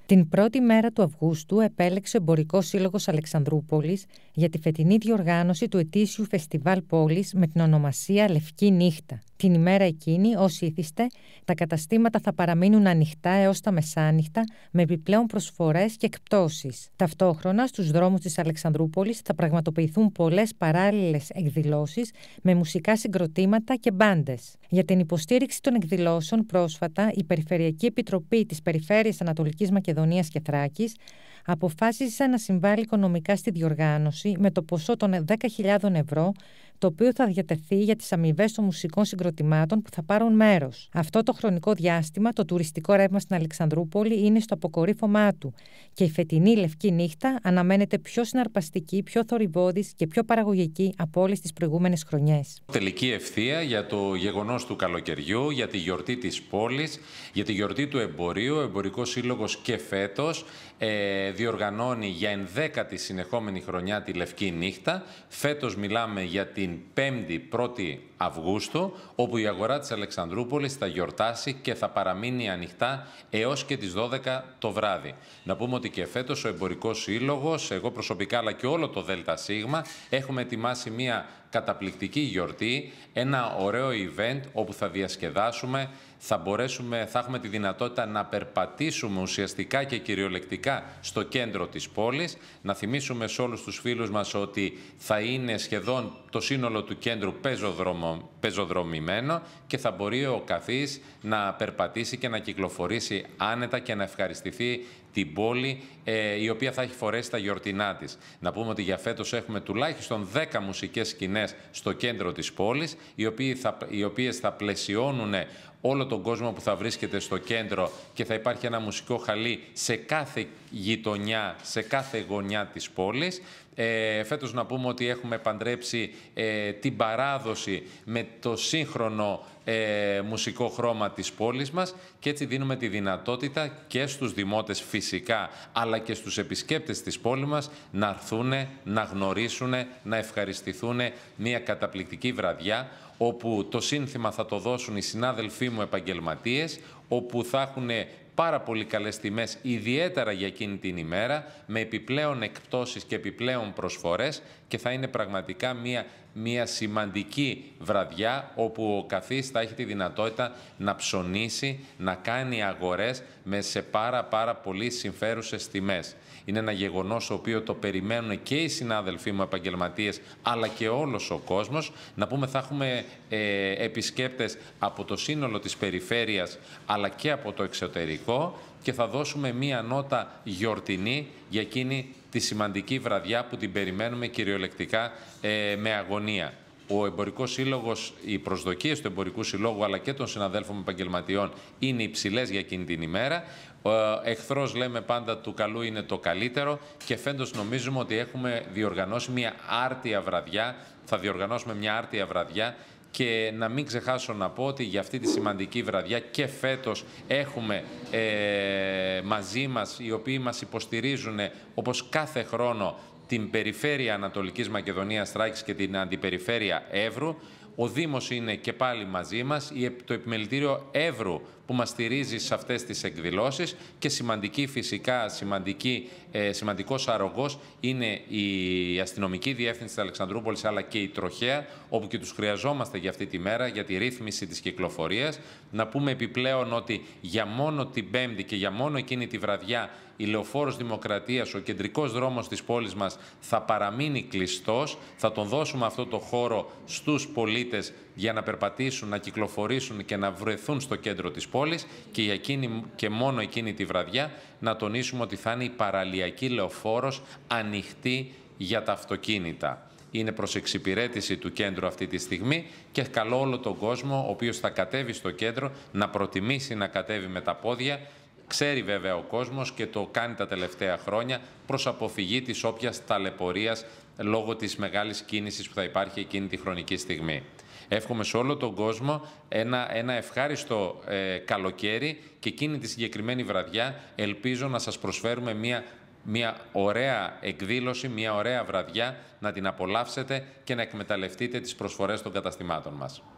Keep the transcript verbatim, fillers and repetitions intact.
Την πρώτη μέρα του Αυγούστου επέλεξε ο Εμπορικός Σύλλογος Αλεξανδρούπολης για τη φετινή διοργάνωση του ετήσιου Φεστιβάλ Πόλης με την ονομασία Λευκή Νύχτα. Την ημέρα εκείνη, ως ήθιστε, τα καταστήματα θα παραμείνουν ανοιχτά έως τα μεσάνυχτα με επιπλέον προσφορές και εκπτώσεις. Ταυτόχρονα, στους δρόμους της Αλεξανδρούπολης θα πραγματοποιηθούν πολλές παράλληλες εκδηλώσεις με μουσικά συγκροτήματα και μπάντες. Για την υποστήριξη των εκδηλώσεων, πρόσφατα η Περιφερειακή Επιτροπή της Περιφέρειας Ανατολικής Μακεδονίας και Θράκης αποφάσισε να συμβάλλει οικονομικά στη διοργάνωση με το ποσό των δέκα χιλιάδες ευρώ, το οποίο θα διατεθεί για τις αμοιβές των μουσικών συγκροτημάτων που θα πάρουν μέρος. Αυτό το χρονικό διάστημα, το τουριστικό ρεύμα στην Αλεξανδρούπολη είναι στο αποκορύφωμά του και η φετινή Λευκή Νύχτα αναμένεται πιο συναρπαστική, πιο θορυβώδης και πιο παραγωγική από όλες τις προηγούμενες χρονιές. Τελική ευθεία για το γεγονός του καλοκαιριού, για τη γιορτή της πόλης, για τη γιορτή του εμπορίου. Ο Εμπορικός Σύλλογος και φέτος ε, διοργανώνει για ενδέκατη συνεχόμενη χρονιά τη Λευκή Νύχτα. Φέτος μιλάμε για την πέμπτη πρώτη Αυγούστου, όπου η αγορά της Αλεξανδρούπολης θα γιορτάσει και θα παραμείνει ανοιχτά έως και τις δώδεκα το βράδυ. Να πούμε ότι και φέτος ο Εμπορικός Σύλλογος, εγώ προσωπικά αλλά και όλο το ΔΣ, έχουμε ετοιμάσει μια καταπληκτική γιορτή, ένα ωραίο event όπου θα διασκεδάσουμε, θα μπορέσουμε, θα έχουμε τη δυνατότητα να περπατήσουμε ουσιαστικά και κυριολεκτικά στο κέντρο της πόλης. Να θυμίσουμε σε όλους τους φίλους μας ότι θα είναι σχεδόν το σύνολο του κέντρου πεζοδρομο, πεζοδρομημένο και θα μπορεί ο καθής να περπατήσει και να κυκλοφορήσει άνετα και να ευχαριστηθεί την πόλη, ε, η οποία θα έχει φορέσει τα γιορτινά της. Να πούμε ότι για φέτος έχουμε τουλάχιστον δέκα μουσικές σκηνές στο κέντρο της πόλης, οι, οποίοι θα, οι οποίες θα πλαισιώνουν όλο τον κόσμο που θα βρίσκεται στο κέντρο και θα υπάρχει ένα μουσικό χαλί σε κάθε γειτονιά, σε κάθε γωνιά της πόλης. Ε, φέτος να πούμε ότι έχουμε παντρέψει ε, την παράδοση με το σύγχρονο ε, μουσικό χρώμα της πόλης μας και έτσι δίνουμε τη δυνατότητα και στους δημότες φυσικά αλλά και στους επισκέπτες της πόλης μας να έρθουν, να γνωρίσουν, να ευχαριστηθούν μια καταπληκτική βραδιά όπου το σύνθημα θα το δώσουν οι συνάδελφοί μου επαγγελματίες, όπου θα έχουν πάρα πολύ καλές τιμές, ιδιαίτερα για εκείνη την ημέρα, με επιπλέον εκπτώσεις και επιπλέον προσφορές και θα είναι πραγματικά μια, μια σημαντική βραδιά όπου ο καθής θα έχει τη δυνατότητα να ψωνίσει, να κάνει αγορές με σε πάρα πάρα πολύ συμφέρουσες τιμές. Είναι ένα γεγονός το οποίο το περιμένουν και οι συνάδελφοί μου επαγγελματίες αλλά και όλος ο κόσμος. Να πούμε θα έχουμε ε, επισκέπτες από το σύνολο της περιφέρειας αλλά και από το εξωτερικό και θα δώσουμε μία νότα γιορτινή για εκείνη τη σημαντική βραδιά που την περιμένουμε κυριολεκτικά ε, με αγωνία. Ο Εμπορικός Σύλλογος, οι προσδοκίες του Εμπορικού Συλλόγου αλλά και των συναδέλφων επαγγελματιών είναι υψηλές για εκείνη την ημέρα. Ο εχθρός, λέμε πάντα, του καλού είναι το καλύτερο και φέτος νομίζουμε ότι έχουμε διοργανώσει μια άρτια βραδιά, θα διοργανώσουμε μια άρτια βραδιά και να μην ξεχάσω να πω ότι για αυτή τη σημαντική βραδιά και φέτος έχουμε ε, μαζί μας, οι οποίοι μας υποστηρίζουν όπως κάθε χρόνο, την Περιφέρεια Ανατολικής Μακεδονίας Θράκης και την Αντιπεριφέρεια Εύρου. Ο Δήμος είναι και πάλι μαζί μας, το Επιμελητήριο Εύρου που μας στηρίζει σε αυτές τις εκδηλώσεις και σημαντική φυσικά, σημαντική, ε, σημαντικός αρρωγός είναι η Αστυνομική Διεύθυνση της Αλεξανδρούπολης αλλά και η Τροχέα, όπου και τους χρειαζόμαστε για αυτή τη μέρα, για τη ρύθμιση της κυκλοφορίας. Να πούμε επιπλέον ότι για μόνο την Πέμπτη και για μόνο εκείνη τη βραδιά η Λεωφόρος Δημοκρατίας, ο κεντρικός δρόμος της πόλης μας θα παραμείνει κλειστός. Θα τον δώσουμε αυτό το χώρο στους πολίτες για να περπατήσουν, να κυκλοφορήσουν και να βρεθούν στο κέντρο της πόλης και για εκείνη και μόνο εκείνη τη βραδιά να τονίσουμε ότι θα είναι η παραλιακή Λεωφόρος ανοιχτή για τα αυτοκίνητα. Είναι προς εξυπηρέτηση του κέντρου αυτή τη στιγμή και καλώ όλο τον κόσμο ο οποίος θα κατέβει στο κέντρο να προτιμήσει να κατέβει με τα πόδια. Ξέρει βέβαια ο κόσμος και το κάνει τα τελευταία χρόνια προς αποφυγή της όποιας ταλαιπωρίας λόγω της μεγάλης κίνησης που θα υπάρχει εκείνη τη χρονική στιγμή. Εύχομαι σε όλο τον κόσμο ένα, ένα ευχάριστο ε, καλοκαίρι και εκείνη τη συγκεκριμένη βραδιά ελπίζω να σας προσφέρουμε μια, μια ωραία εκδήλωση, μια ωραία βραδιά, να την απολαύσετε και να εκμεταλλευτείτε τις προσφορές των καταστημάτων μας.